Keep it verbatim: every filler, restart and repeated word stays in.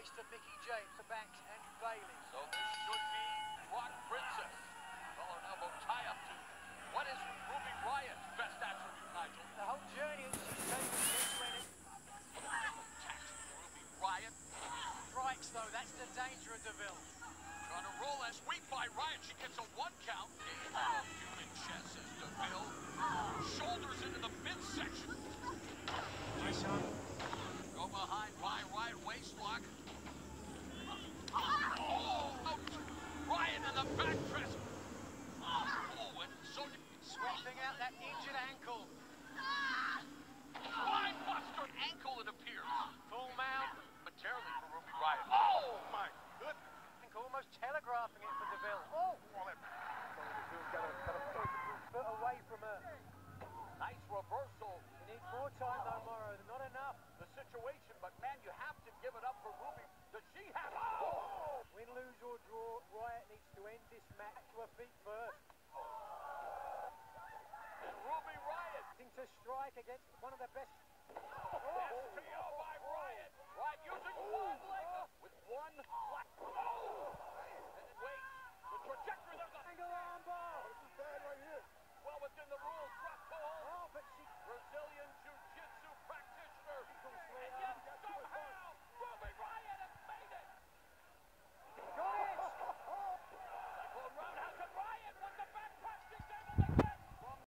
to Mickey James, the back to Andrew Bailey. So this should be Rock Princess. Collar and elbow tie-up to what is Ruby Riot's best attribute, Nigel? The whole journey that she's taken since winning. Attack Ruby Riot. Strikes, though, that's the danger of Deville. Trying to roll that sweep by Riot. She gets a one count. Oh, human chest, says deville. Shoulders into the midsection. Nice on. Go behind by Riot, waist lock. Oh, out. Riot in the back press. Oh, and Sonya Sweeping out that injured ankle. Spine buster ankle, it appears. Full mount. Materially for Ruby Riot. Oh, my goodness. I think almost telegraphing it for Deville. Oh! Well, that Foot away from her. nice reversal. He needs more time, though, Morrow. Not enough. The situation, but man, you have to give it up for Ruby. Does she have it? Oh! Win, lose, or draw, Riot needs to end this match to her feet first. And Ruby Riot. To strike against one of the best